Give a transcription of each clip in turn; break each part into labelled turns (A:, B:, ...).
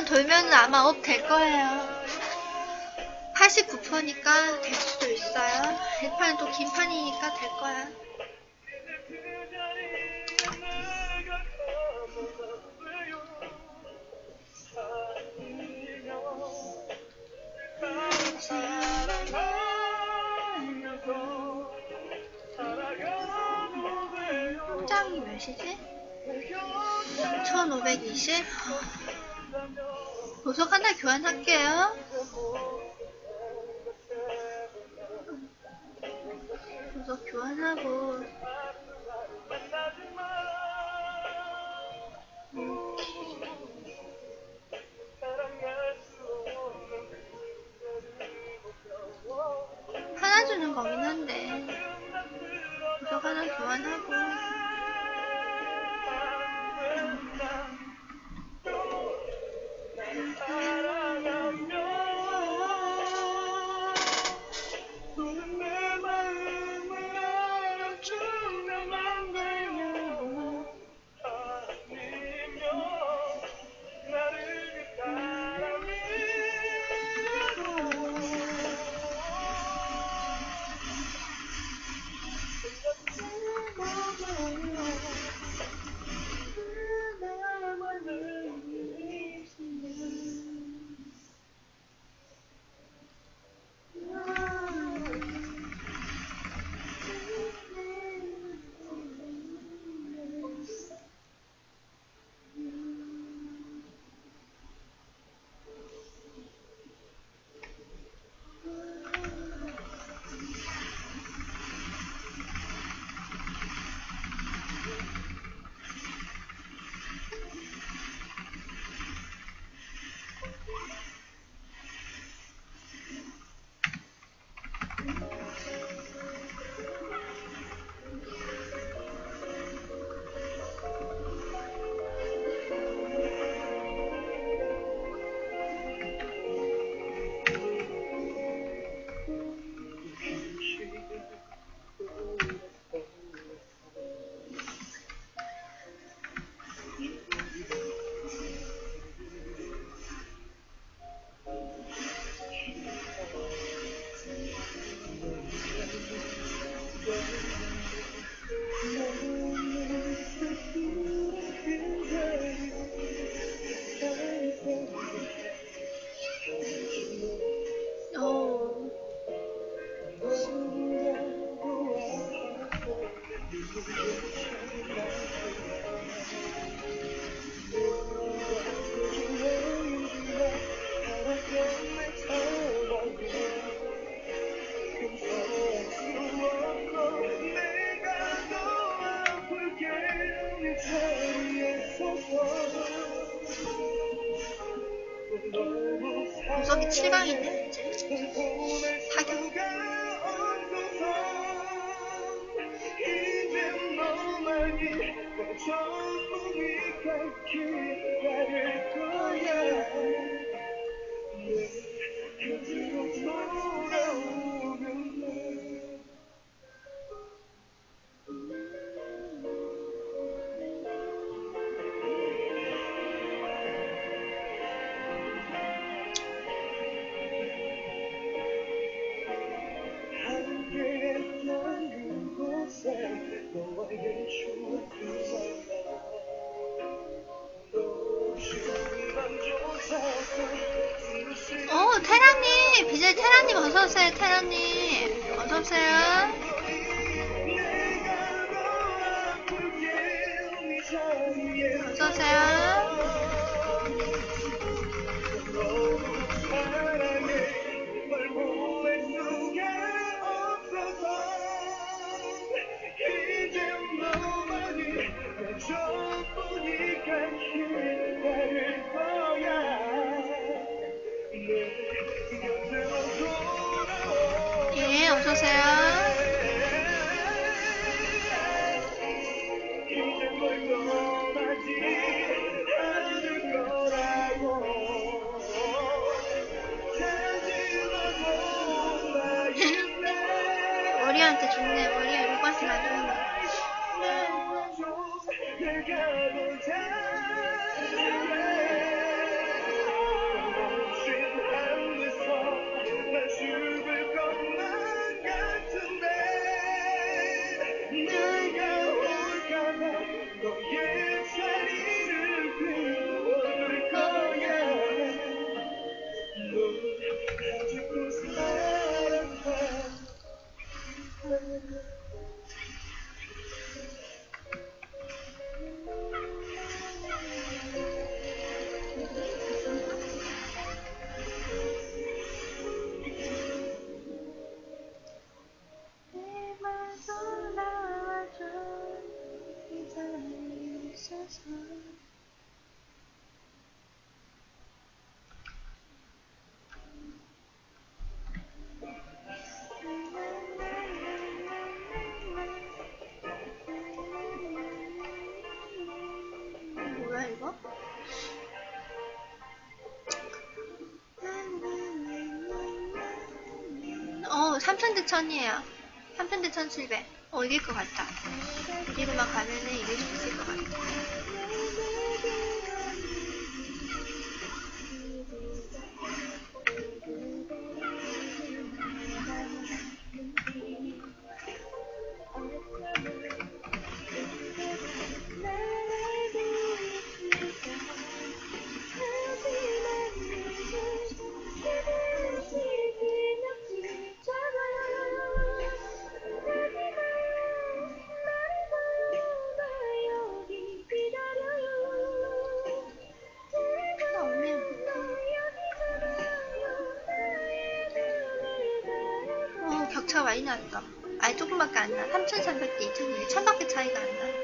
A: 100번 돌면은 아마 업 될 거예요. 89%니까 될 수도 있어요. 100판은 또 긴 판이니까 될 거야. 짱이 몇이지? 1520? 보석 하나 교환할게요. 보석 교환하고 하나 주는 거긴 한데 보석 하나 교환하고 보석이 7강이네 이제 타격. 테라님! BJ 테라님 어서오세요. 테라님 어서오세요. 어서오세요. 예, 어서오세요. 머리한테 좋네. 머리에 로봇이 놔주는 3,000대 1000이에요. 3,000대 1700. 이길 것 같다. 여기로만 가면은 이길 수 있을 것 같다. 격차가 많이 났다. 아니 조금밖에 안 나. 3,300대 2,200. 1000밖에 차이가 안 나.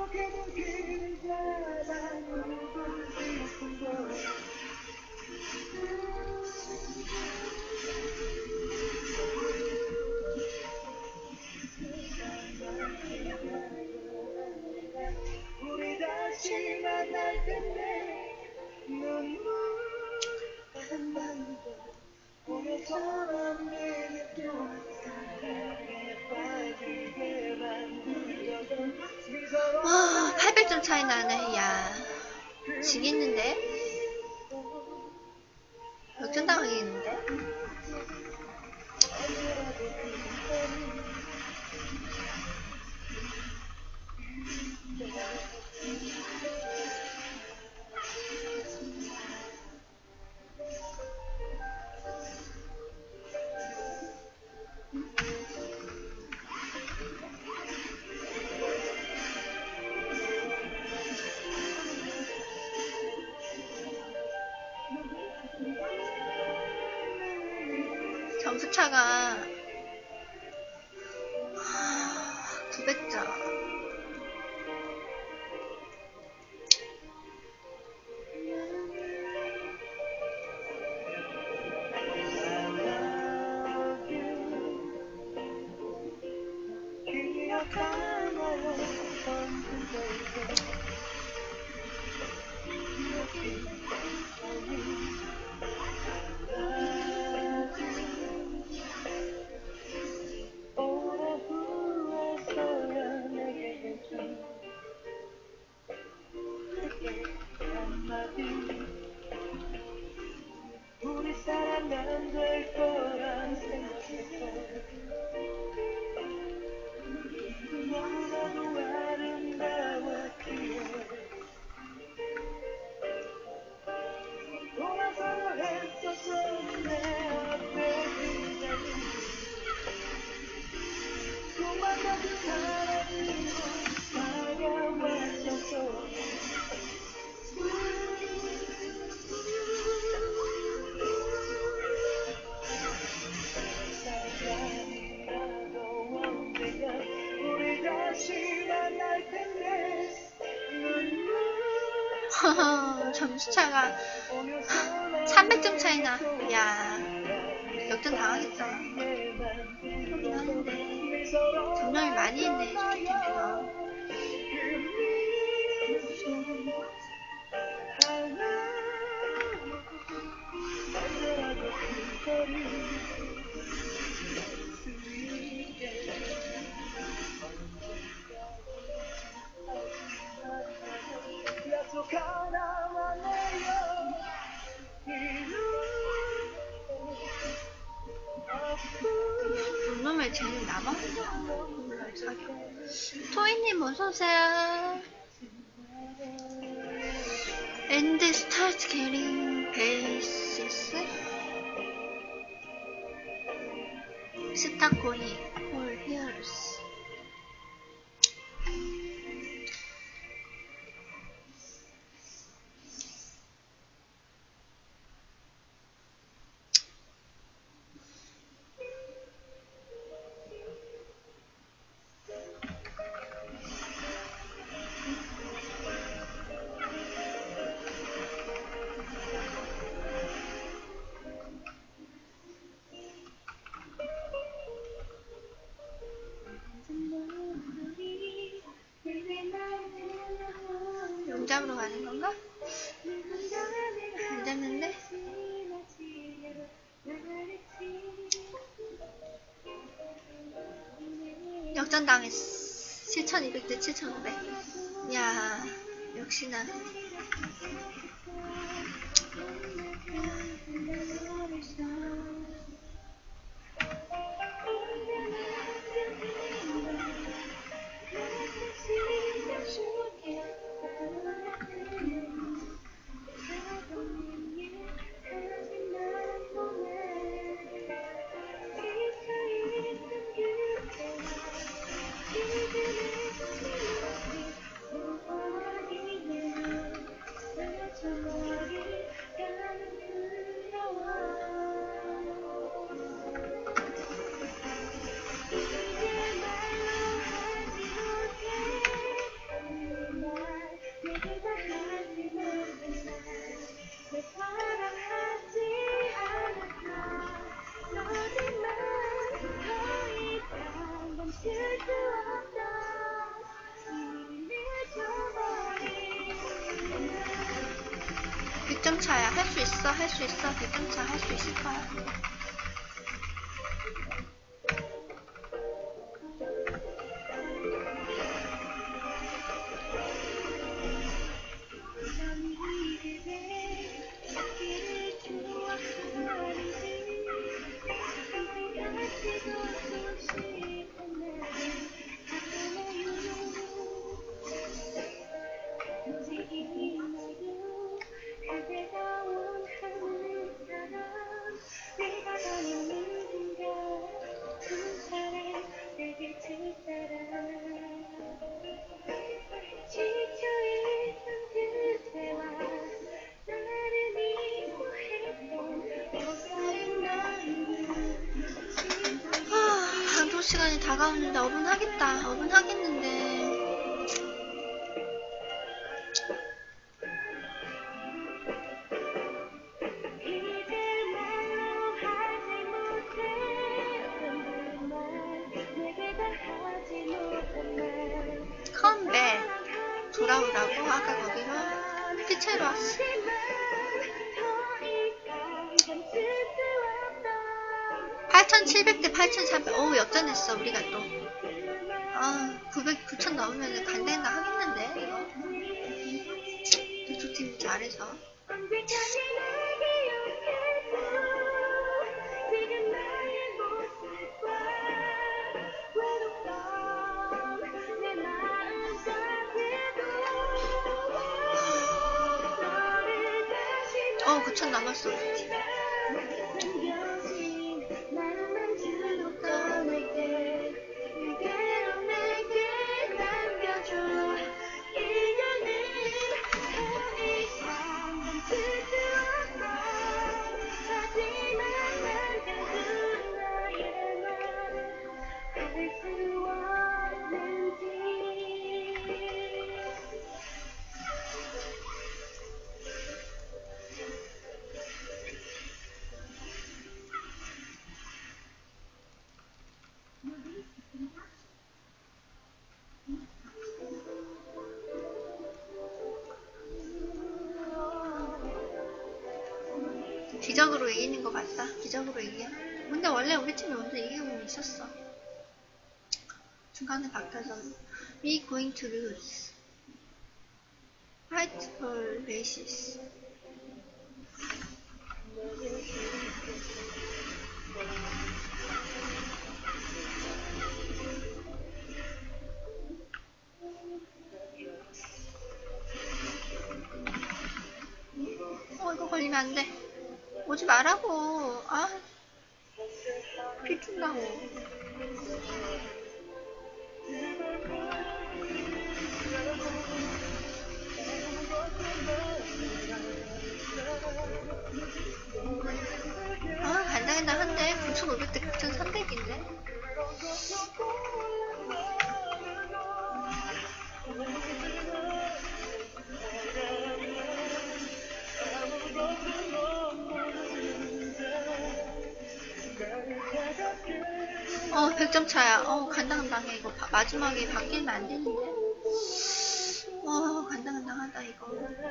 B: 우리 다시 만날 텐데 눈물 한번 보면처럼 내 느껴 사랑에 빠지게 만들어줘
A: 와, 800점 차이 나네. 야, 지겠는데? 역전당하겠는데? 점수차가 900점.
B: 우리 사랑은 될 거란 생각했어 너무나도 아름다웠기에 돌아서려 했었어 내 앞에 그자리 꿈만 같은 사랑으로 다가왔었어 우리 다시 만날 텐데
A: 점수차가 300점 차이나. 야, 역전 당하겠다. 그러긴 하는데 점점이 많이 했네. 저렇게면. 그놈의 쟤는 나만 몰라 사겨. 토이님 어서오세요. And start getting bases. 스타코니 or hears. 용잡으로 가는 건가? 안 잡는데? 역전당했어. 7200대 7500. 야, 역시나. 100점 차야. 할 수 있어, 할 수 있어. 100점 차 할 수 있을 거야. 방송 시간이 다가오는데 어분 하겠다. 어분 하겠는데. 컴백 돌아오라고 아까 거기로 피체로 왔어. 8,700대 8,400. 어우 역전했어 우리가 또. 900 넘으면 간단히 하겠는데 이거. 두 팀 잘해서. 어 9,000 남았어 우리 팀. 기적으로 이기는 거 같다. 기적으로 이겨. 근데 원래 우리 팀이 먼저 이기고 있었어. 중간에 바뀌어서 We going to lose. Fight for basis. 이거 걸리면 안 돼. 오지 말라고. 피 준다고. 간당간당 한데 9,500대 9,300인데. 어 100점 차야. 간당간당해. 이거 마지막에 바뀌면 안 되는데. 간당간당하다 이거.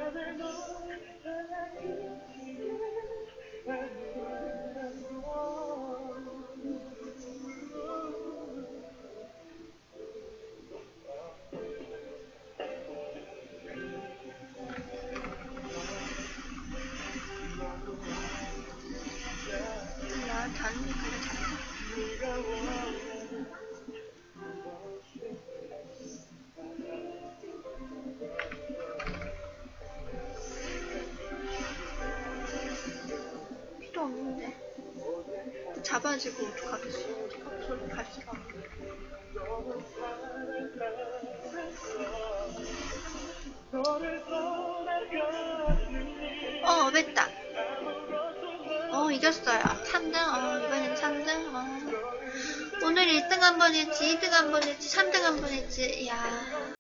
A: 나 다른 색깔을 잡자. 필요 없는데. 잡아주고 어떡하겠어. 저리 갈 수가 없네. 뺐다. 이겼어요. 3등. 이번엔 3등. 오늘 1등 한 번 했지, 2등 한 번 했지, 3등 한 번 했지. 이야.